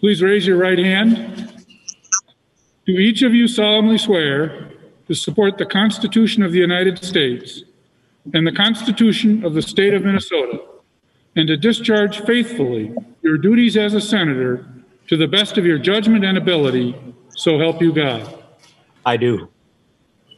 Please raise your right hand. Do each of you solemnly swear to support the Constitution of the United States and the Constitution of the State of Minnesota, and to discharge faithfully your duties as a senator to the best of your judgment and ability, so help you God? I do.